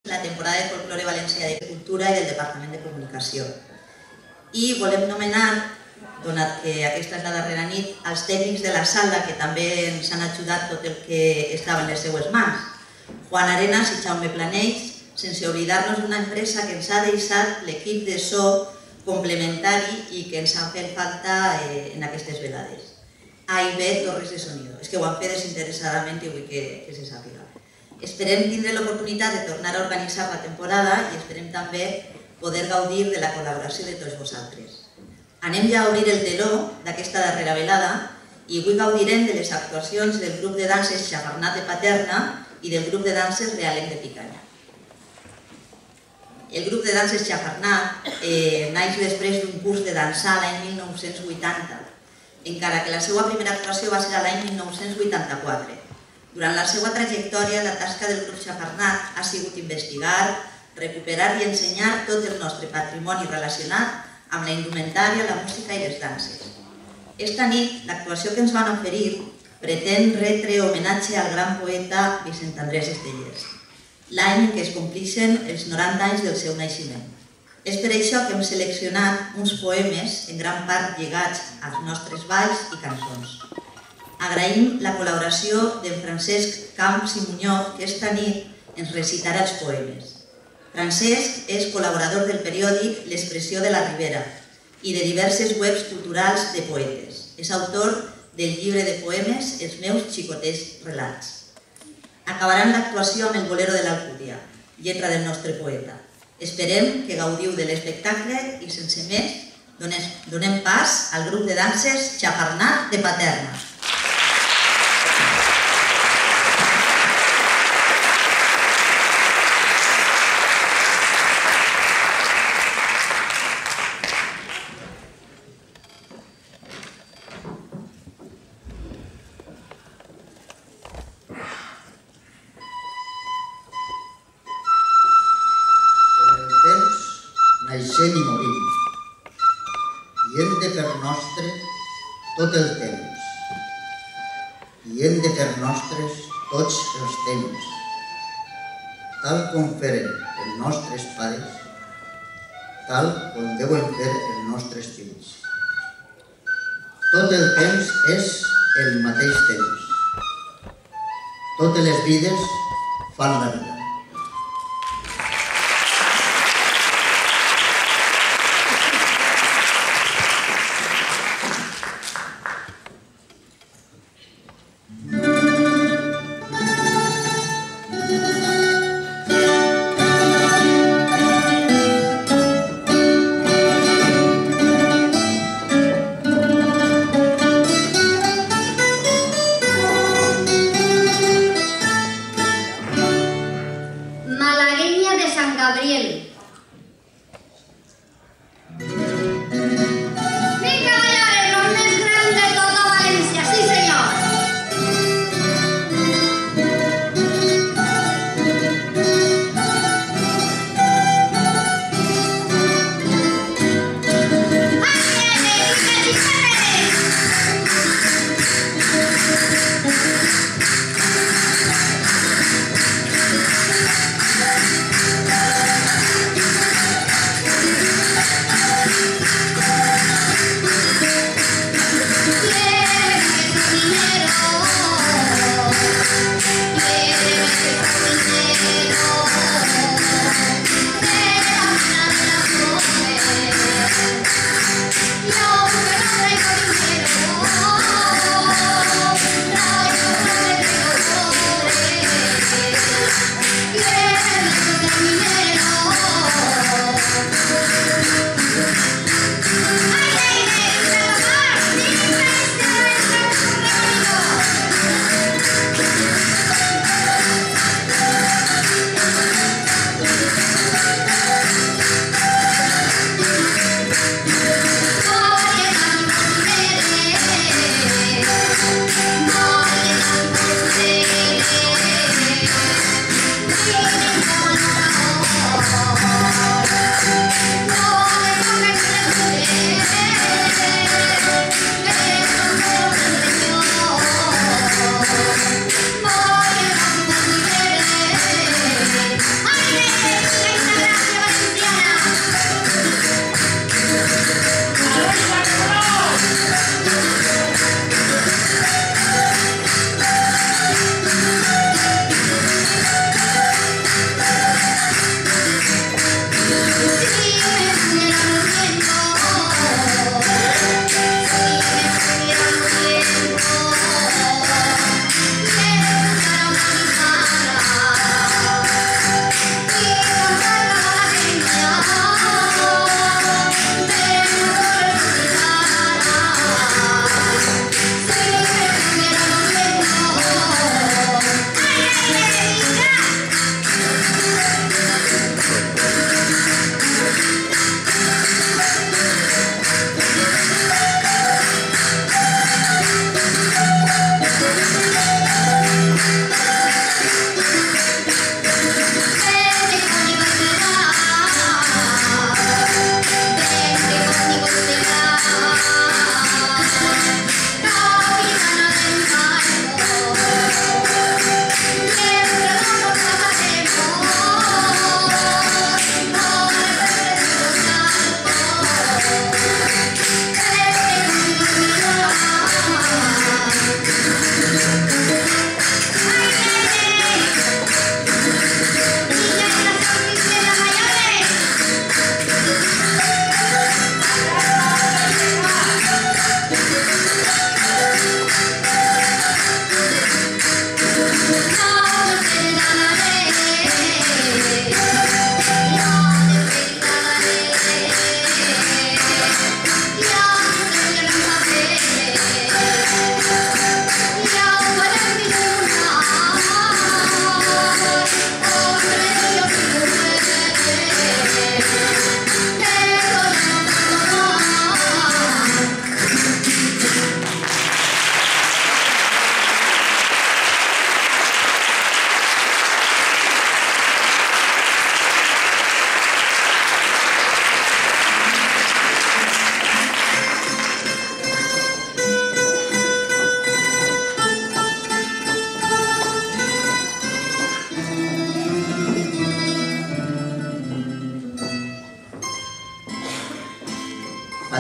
la temporada de folklore valencià de cultura i del Departament de Comunicació. I volem nomenar, donat que aquesta és la darrera nit, els tècnics de la sala que també ens han ajudat tot el que estava en les seues mans. Juan Arenas i Jaume Planells, sense oblidar-nos d'una empresa que ens ha deixat l'equip de so complementari i que ens ha fet falta en aquestes velades. A i B Torres de Sonido. És que ho han fet desinteressadament i vull que se sàpiga. Esperem tindre l'oportunitat de tornar a organitzar la temporada i esperem també poder gaudir de la col·laboració de tots vosaltres. Anem ja a obrir el teló d'aquesta darrera velada i avui gaudirem de les actuacions del grup de danses Xafarnat de Paterna i del grup de danses Realenc de Picanya. El grup de danses Xafarnat naix després d'un curs de dansar l'any 1980, encara que la seva primera actuació va ser l'any 1984. Durant la seva trajectòria, la tasca del grup Xafarnat ha sigut investigar, recuperar i ensenyar tot el nostre patrimoni relacionat amb la indumentària, la música i les danses. Esta nit, l'actuació que ens van oferir pretén retre homenatge al gran poeta Vicent Andrés Estellers, l'any en què es complixen els 90 anys del seu naixement. És per això que hem seleccionat uns poemes en gran part lligats als nostres balls i cançons. Agraïm la col·laboració de Francesc Camps i Muñoz, que esta nit ens recitarà els poemes. Francesc és col·laborador del periòdic L'Expressió de la Ribera i de diverses webs culturals de poetes. És autor del llibre de poemes Els meus xicotets relats. Acabaran l'actuació amb el Bolero de l'Alcúdia, lletra del nostre poeta. Esperem que gaudiu de l'espectacle i, sense més, donem pas al grup de danses Xafarnat de Paterna. Naixem i morim, i hem de fer nostre tot el temps, i hem de fer nostres tots els temps, tal com feren els nostres pares, tal com deuen fer els nostres fills. Tot el temps és el mateix temps. Totes les vides fan la vida.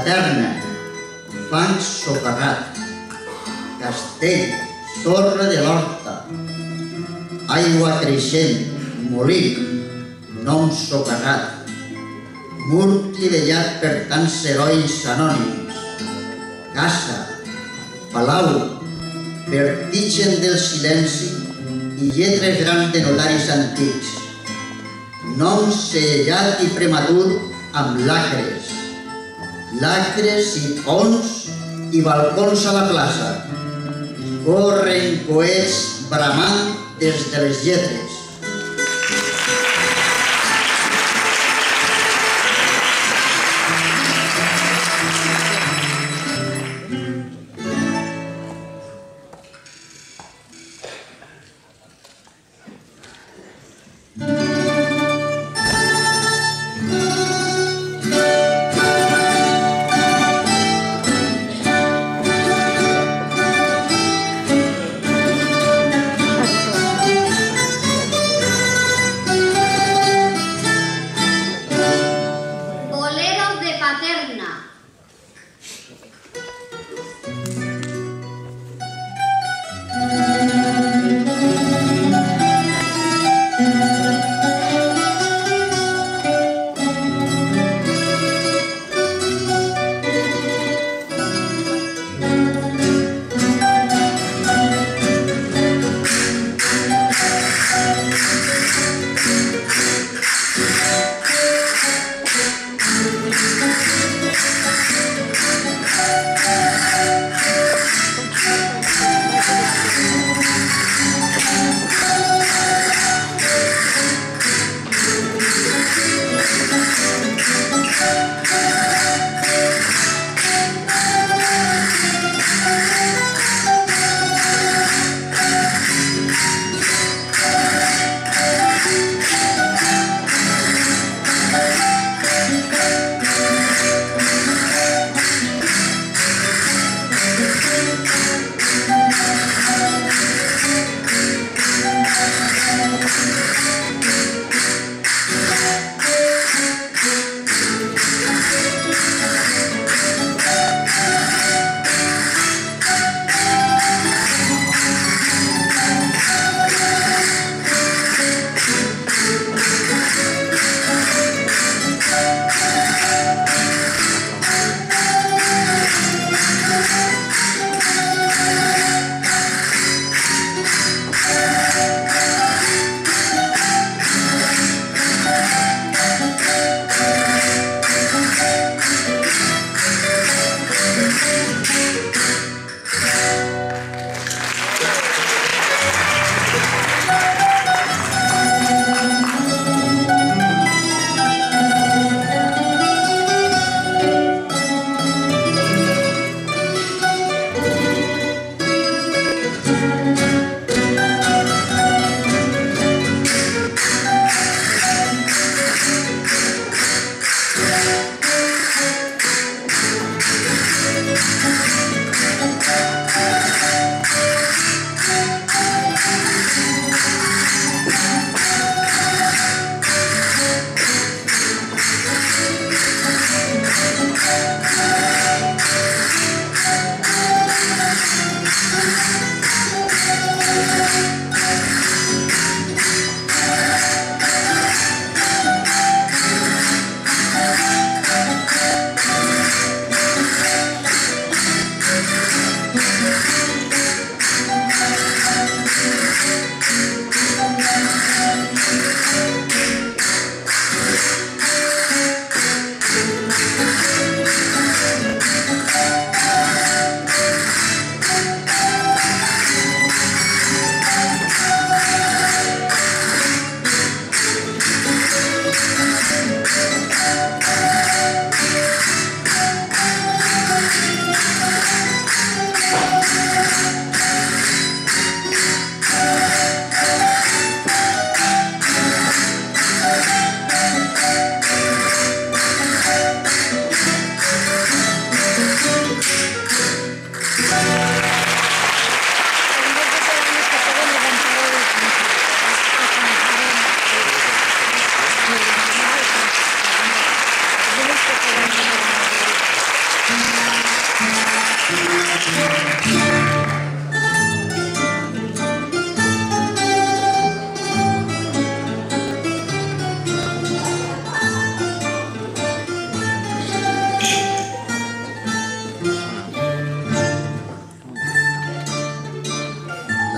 eterna, fang socarrat, castell, torre de l'horta, aigua creixent, molí, nom socarrat, mur clivellat per tants herois anònims, casa, palau, vertigen del silenci i lletres grans de notaris antics, nom sellat i prematur amb lacres, lacres i ponts i balcons a la plaça. Corren coets bramant des de les lletres.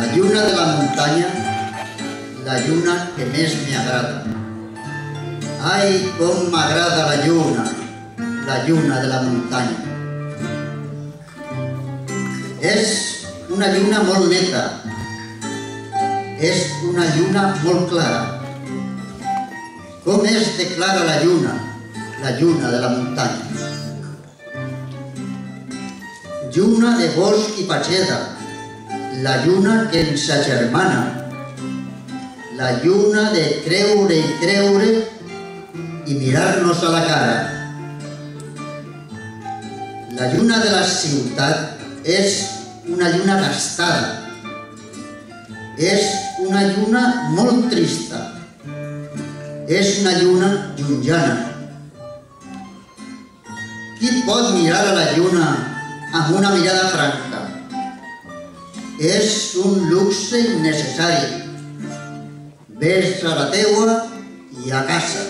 La lluna de la muntanya, la lluna que més m'agrada. Ai, com m'agrada la lluna de la muntanya. És una lluna molt neta, és una lluna molt clara. Com és de clara la lluna de la muntanya. Lluna de bosc i pacheda, la lluna que ens agermana, la lluna de creure i creure i mirar-nos a la cara. La lluna de la ciutat és una lluna gastada, és una lluna molt trista, és una lluna llunjana. Qui pot mirar a la lluna amb una mirada franca? És un luxe innecessari. Ves a la teua i a casa.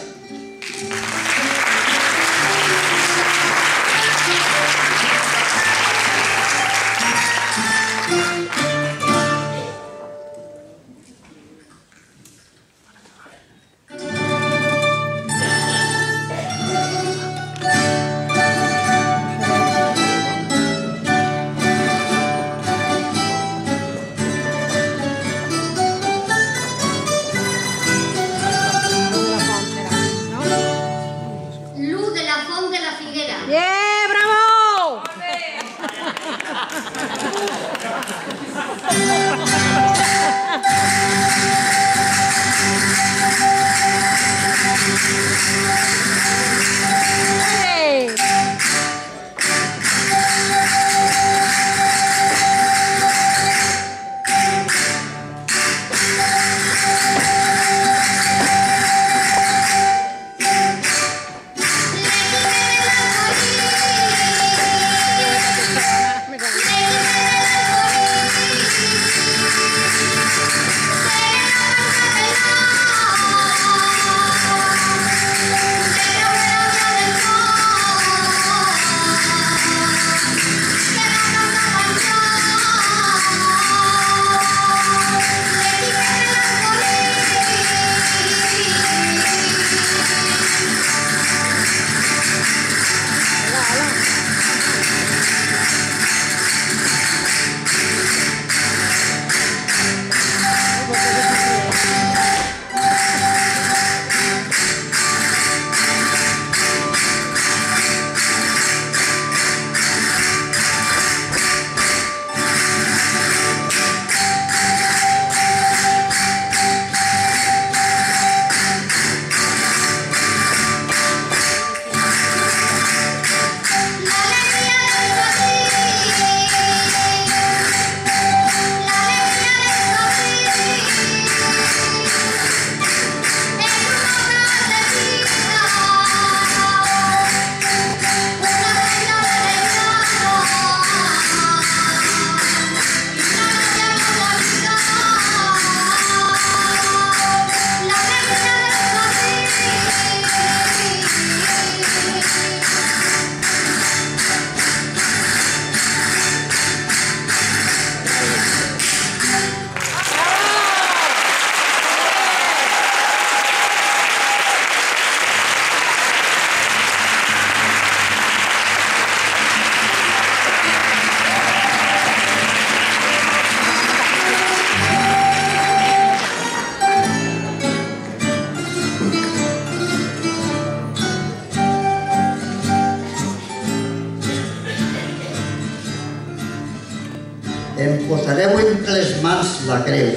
Em posareu entre les mans la creu,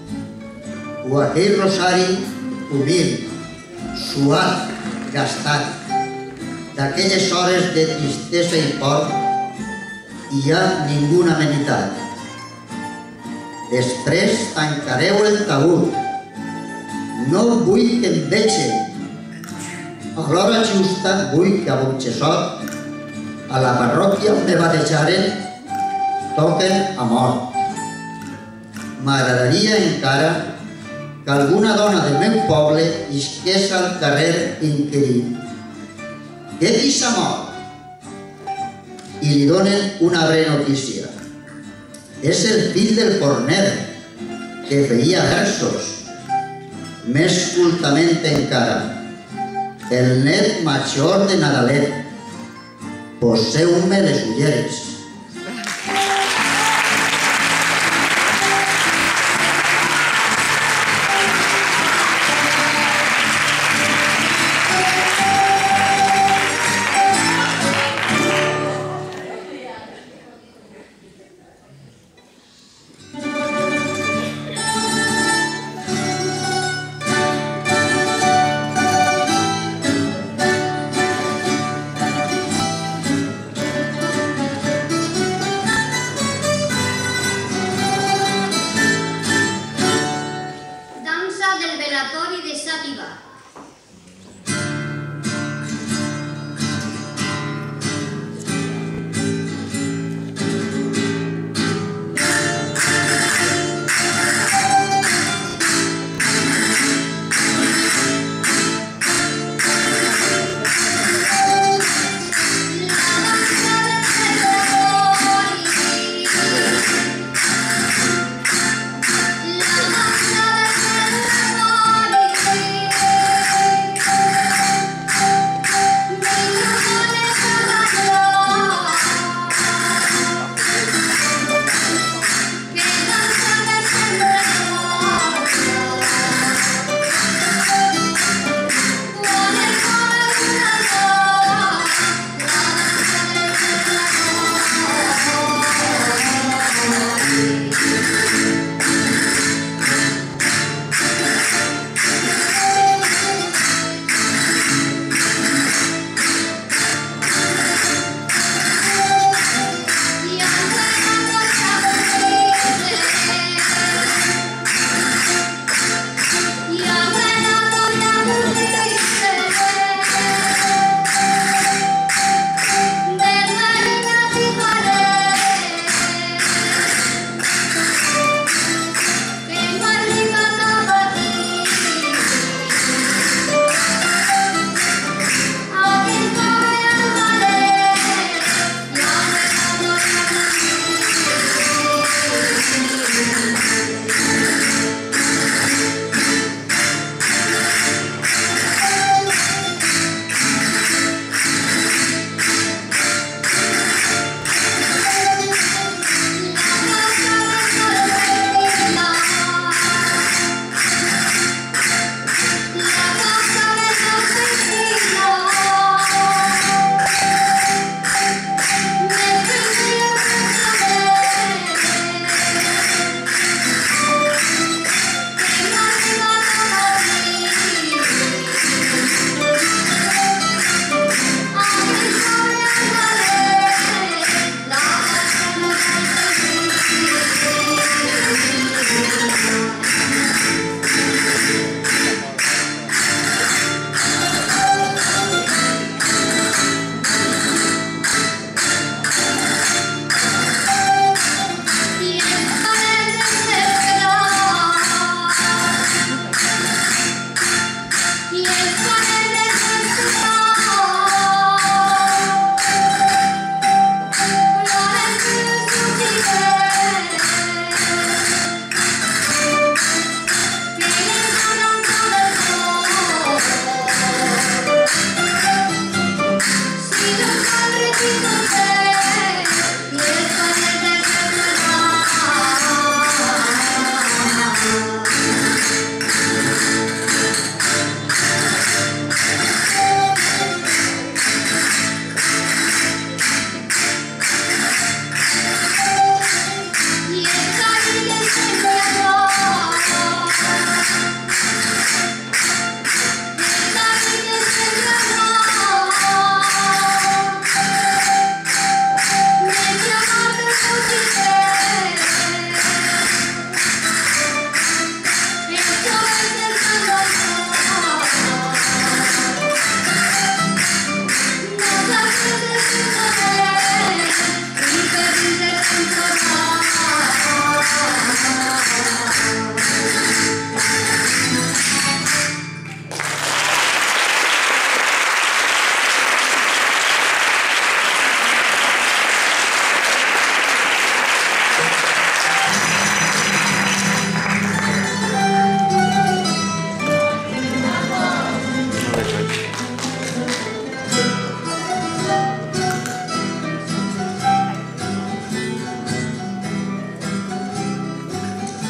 o aquell rosari humil, suat, gastat, d'aquelles hores de tristesa i por, i hi ha ninguna amenitat. Després tancareu el taüt. No vull que em vegin. A l'hora justa vull que a Burxessot, a la parròquia on me batejaren, toquen a mort. M'agradaria encara que alguna dona del meu poble isqués al carrer inquirint: què qui s'ha mort? I li donen una breu notícia: és el fill del forner, que feia versos, més cultament encara, el net major de Nadalet, poseu-me les ulleres.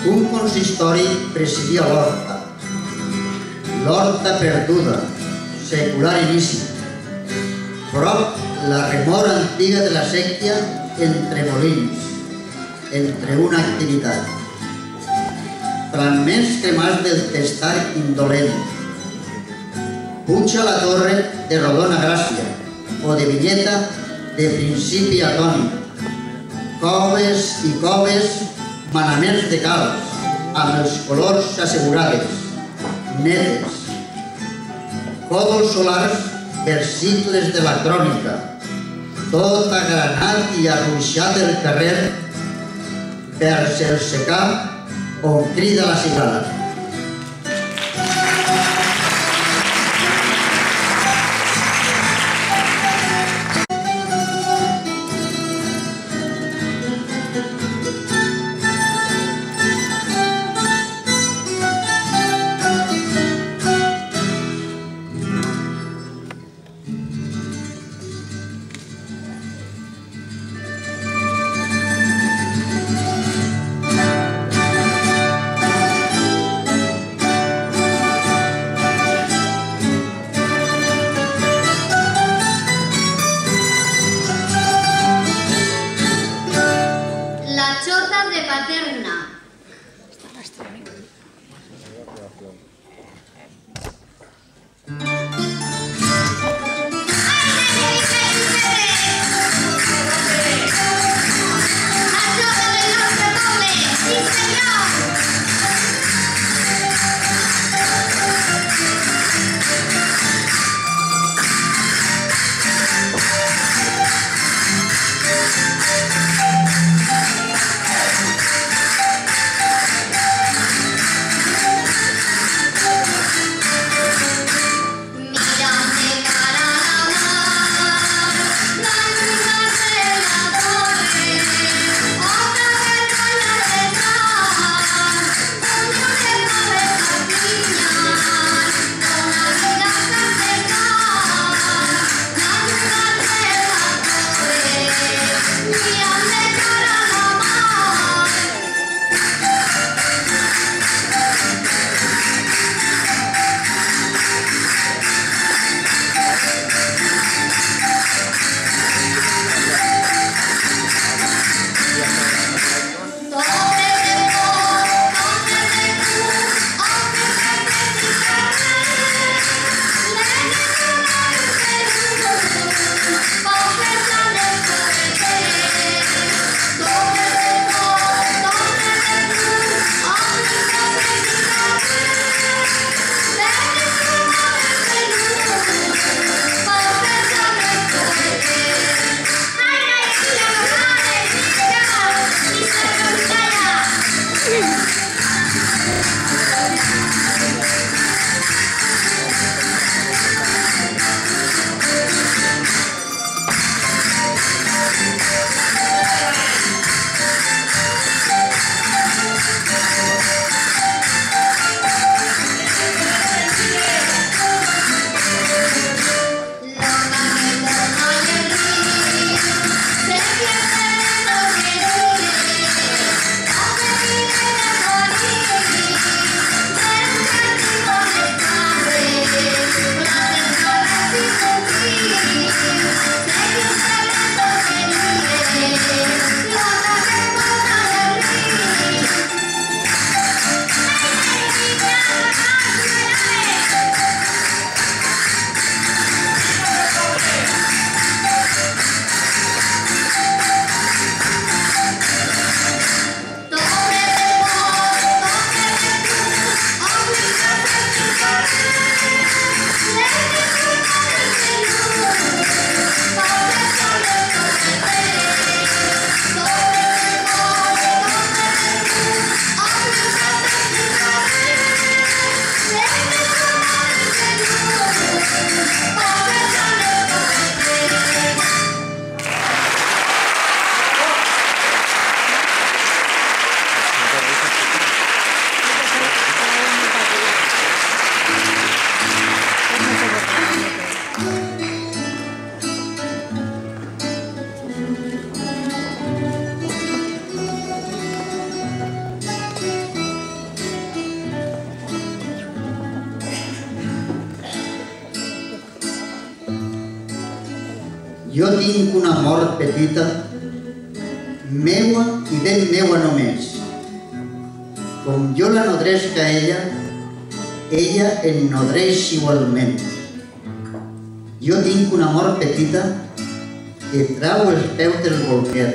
Un consistori presidia l'horta. L'horta perduda, secular inici. Prop la remora antiga de la séquia entre molins, entre una activitat. Fragments cremats del testar indolent. Puja la torre de Rodona Gràcia o de Vinyeta de principi atònic. Coves i coves, manaments de calç, amb els colors assegurades, netes. Còdols solars, versicles de la crònica, tot agranat i arruixat el carrer, vers el secà on crida la cigala. Jo tinc una mort petita, meua i ben meua només. Com jo la nodresc a ella, ella em nodreix igualment. Jo tinc una mort petita que trau els peus del bolquer.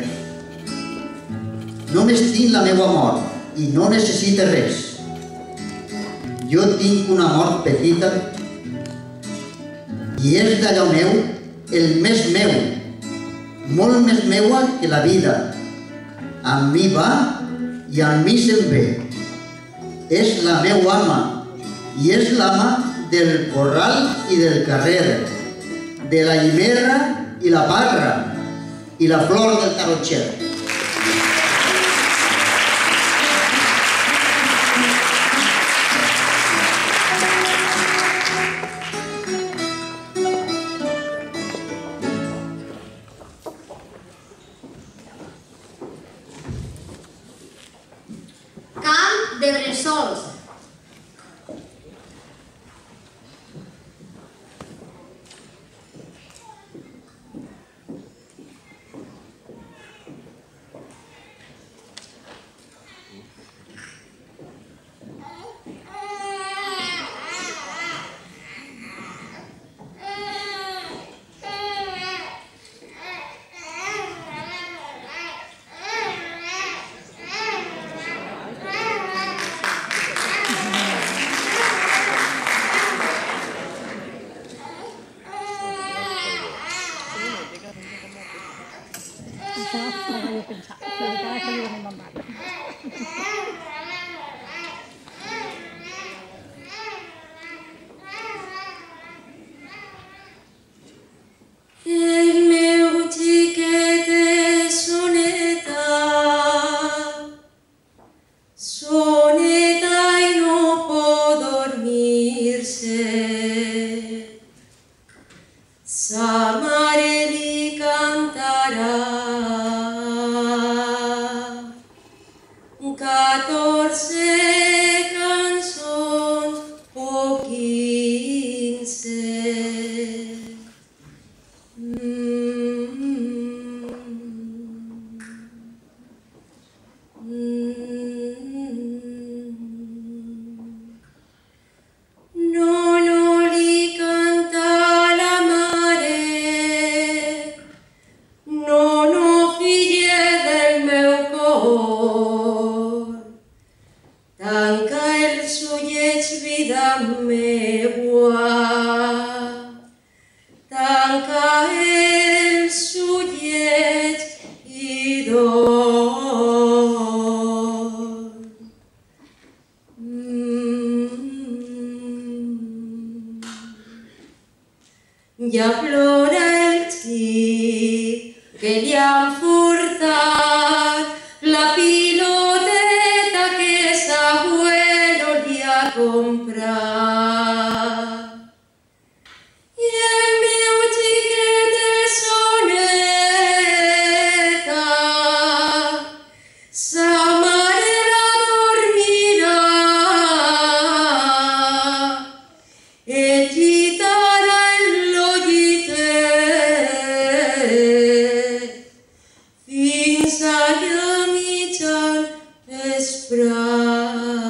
Només tinc la meua mort i no necessita res. Jo tinc una mort petita i és d'allò meu el més meu, molt més meua que la vida. Amb mi va i amb mi se'n ve. És la meua ama i és l'ama del corral i del carrer, de la llimerra i la parra i la flor del tarotxer. Camp de bressols. El meu xiquet és soneta i no pot dormir-se. Sa mare li cantarà 14 cançons o 15. No li canta la mare, no, filla del meu cor. Tanca els ullets, vida meua, tanca els ullets i dorm. Ja plora el xic que li han furtat la piloteta que s'abuelo li ha comprat. I el meu xiquet és soneta, sa mare la dormirà. El gitarà fins allà mitjan vesprat.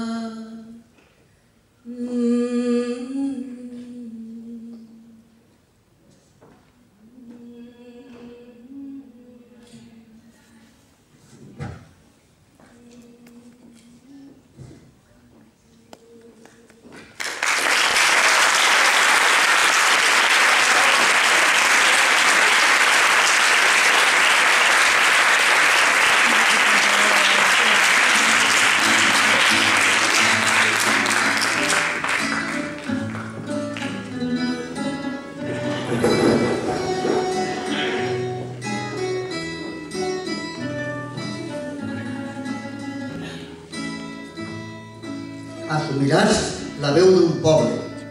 Assumiràs la veu d'un poble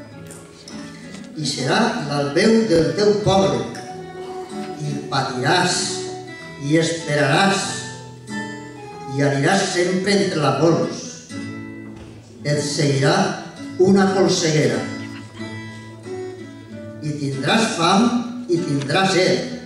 i serà la veu del teu poble i patiràs i esperaràs i aniràs sempre entre la pols. Et seguirà una polseguera i tindràs fam i tindràs set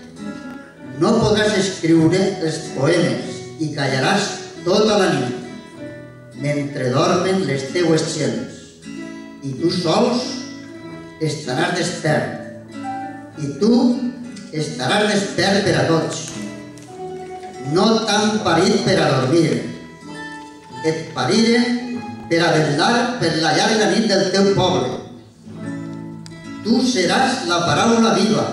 no podràs escriure els poemes i callaràs tota la nit, mentre dormen les teues gens, i tu sols estaràs despert, i tu estaràs despert per a tots. No t'han parit per a dormir, et pariren per a vetllar per la llarga nit del teu poble. Tu seràs la paraula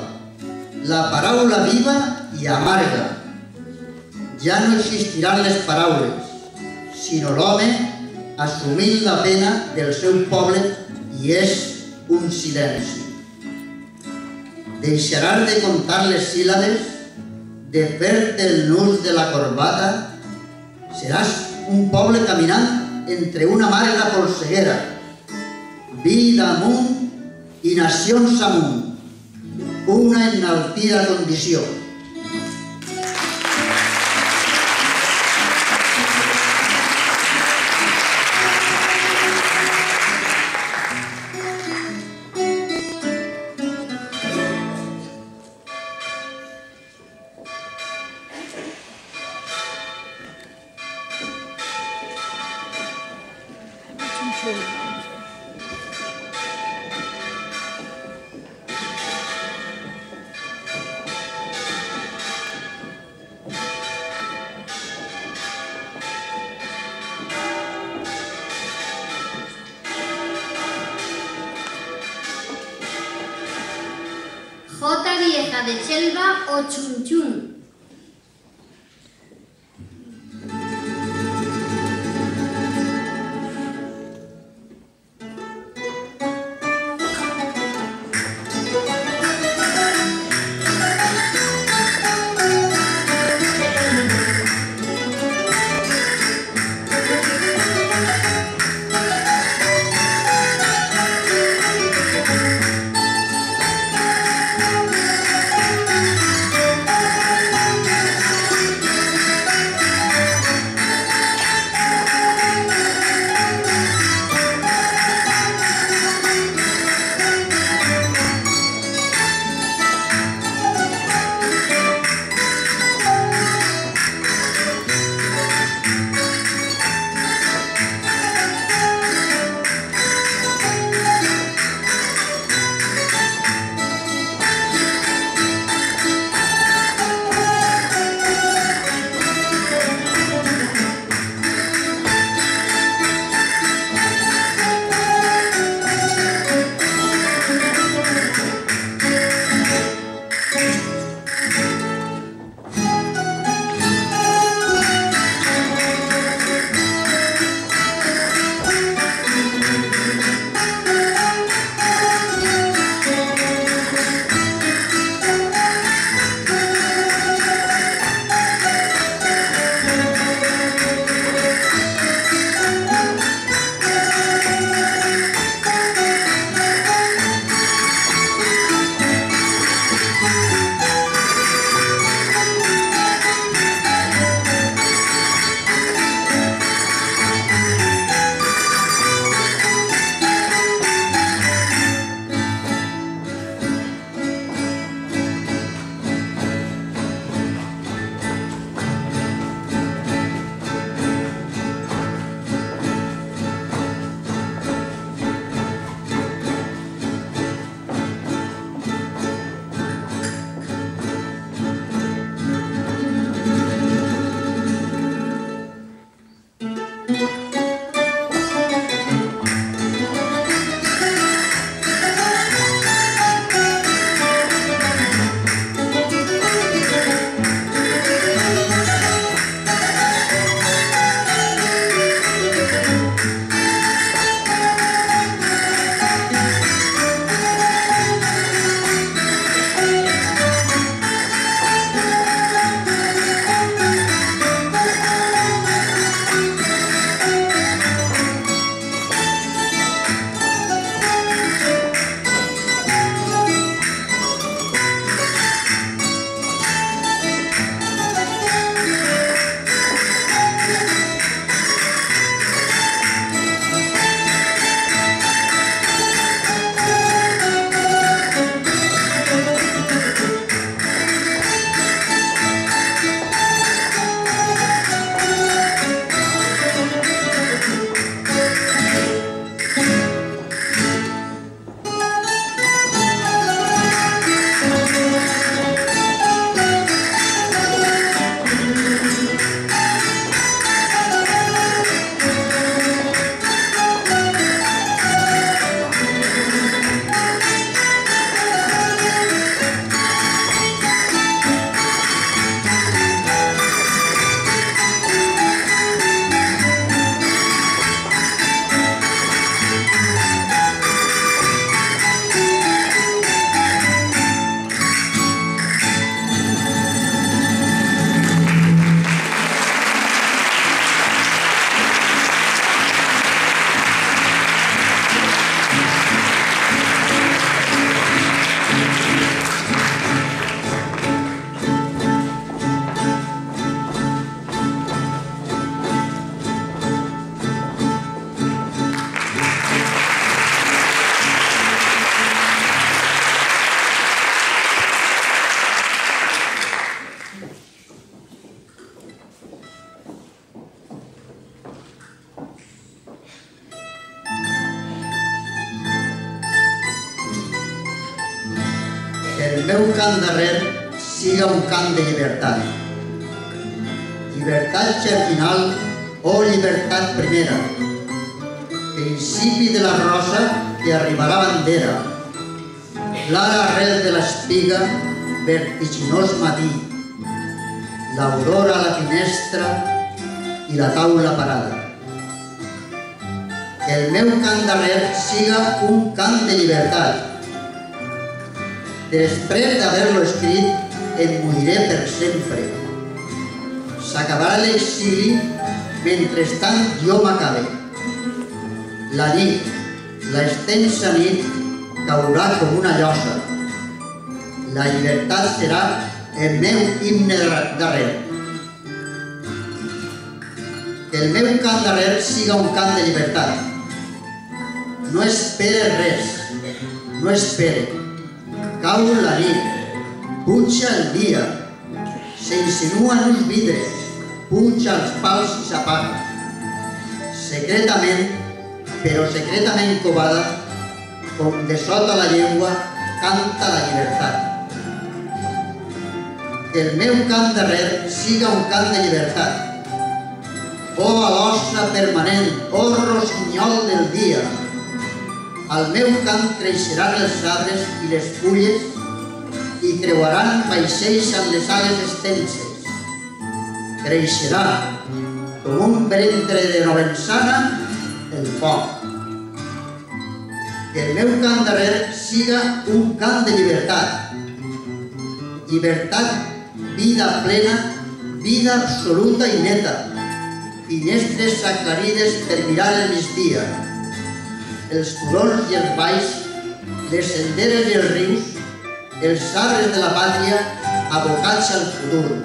viva i amarga. Ja no existiran les paraules, sinó l'home assumint la pena del seu poble i és un silenci. Deixaràs de comptar les síl·labes, de fer-te el nus de la corbata, seràs un poble caminant entre una amarga polseguera, vida amunt i nacions amunt, una enaltida condició. Jota vieja de Chelva o Chunchun. meu cant darrer siga un cant de llibertat. Llibertat germinal o llibertat primera. Principi de la rosa que arribarà bandera. Clara arrel de l'espiga, vertiginós matí. L'aurora a la finestra i la taula parada. Que el meu cant darrer siga un cant de llibertat. Després d'haver-lo escrit, em moriré per sempre. S'acabarà l'exili, mentrestant jo m'acabe. La nit, la extensa nit, caurà com una llosa. La llibertat serà el meu himne darrer. Que el meu cant darrer siga un cant de llibertat. No espere res, no espere. Cau la nit, puja el dia, s'insinuen uns vidres, puja els pals i s'apaga. Secretament, però secretament covada, com de sota la llengua, canta la llibertat. Que el meu cant darrer siga un cant de llibertat. Oh, alosa permanent, oh, rossinyol del dia, al meu cant creixeran els arbres i les fulles i creuaran vaixells amb les ales extenses. Creixerà, com un ventre de novensana, el foc. Que el meu cant darrer siga un cant de llibertat. Llibertat, vida plena, vida absoluta i neta. Finestres aclarides per mirar el migdia. Els turons i els valls, les senderes i els rius, els arbres de la pàtria abocats al futur.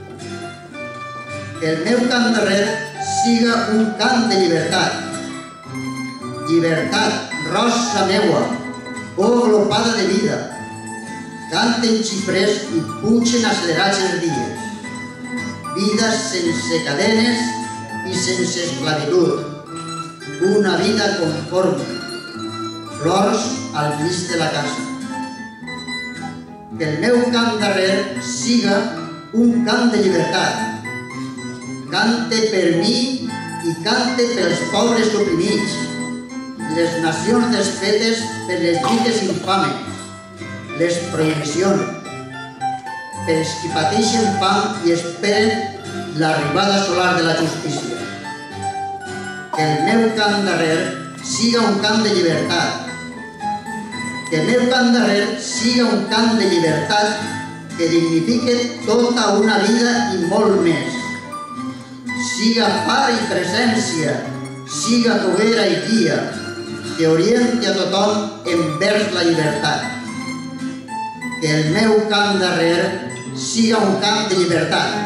Que el meu cant darrer siga un cant de llibertat. Llibertat, rosa meua, oh glopada de vida, canten xifrers i pugen accelerats els dies. Vides sense cadenes i sense esclavitud. Una vida conforme, flors al mig de la casa. Que el meu cant darrer siga un cant de llibertat. Cante per mi i cante pels pobres oprimits, les nacions desfetes per les lluites infames, les prohibicions, per els qui pateixen fam i esperen l'arribada solar de la justícia. Que el meu cant darrer siga un cant de llibertat. Que el meu cant darrer siga un cant de llibertat que dignifique tota una vida i molt més. Siga part i presència, siga foguera i guia, que orienti a tothom envers la llibertat. Que el meu cant darrer siga un cant de llibertat.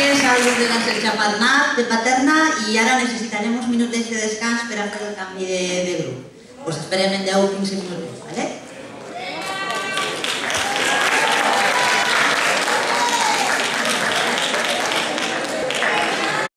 gràcies als de la Xaparnat, de Paterna, i ara necessitarem uns minutets de descans per a fer el canvi de grup. Us esperem en 10 o 15 minuts, ¿vale?